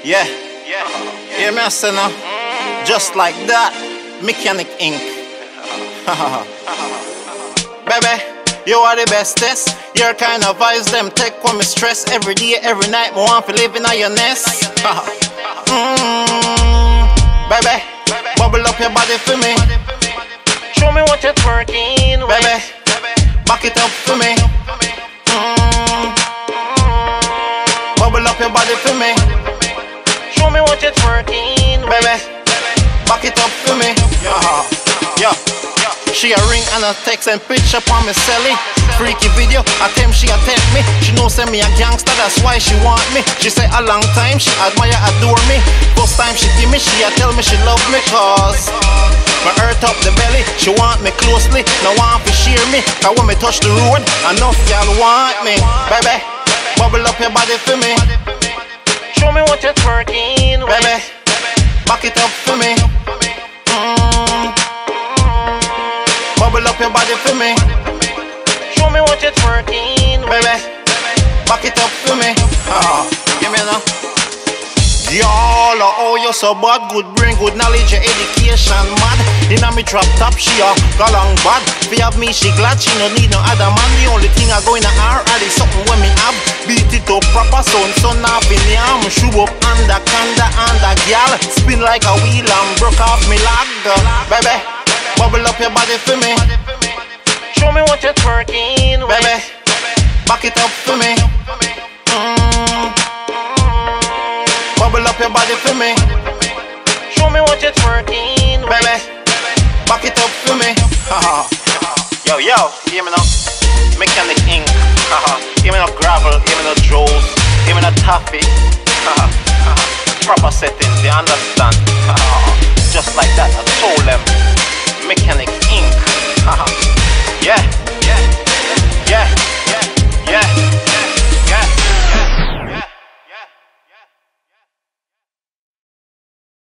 Yeah, hear me say now? Just like that, Mechanic Inc. Baby, you are the bestest. Your kind of vibes, them take when me stress. Every day, every night, me want to live in your nest. Baby, bubble up your body for me. Show me what you're twerking with. Baby, back it up for me. Bubble up your body for me. Show me what you're twerking with. Baby, back it up for me. Yeah. She a ring and a text and picture on me celly. Freaky video, attempt she attempt me. She know say me a gangster, that's why she want me. She say a long time, she admire, adore me. First time she give me, she a tell me she love me. Cause my earth up the belly, she want me closely. No want to share me, cause when me touch the road, enough y'all want me. Baby, bubble up your body for me. Show me what you're twerking with. Baby, back it up for me. Bubble up your body for me. Show me what you're twerking with. Baby, back it up for me. Give me now. Y'all, oh, you're so bad. Good brain, good knowledge, your education mad. Inna me drop top, she a go long bad. If you have me, she glad, she no need no other man. The only thing I go in her heart is something when me have. Beat it up proper, son off in the arm. Shoe up under, kanda, under, girl. Spin like a wheel and broke off me lag. Baby, bubble up your body for me. Show me what you're twerking with. Baby, back it up for me. Bubble up your body for me. Show me what you're twerking with. Baby, back it up for me. Yo, hear me now. Mechanic Inc. Hear me now gravel, hear me now Joes, hear me now Taffy. Proper settings, they understand. Just like that, I told them. Mechanic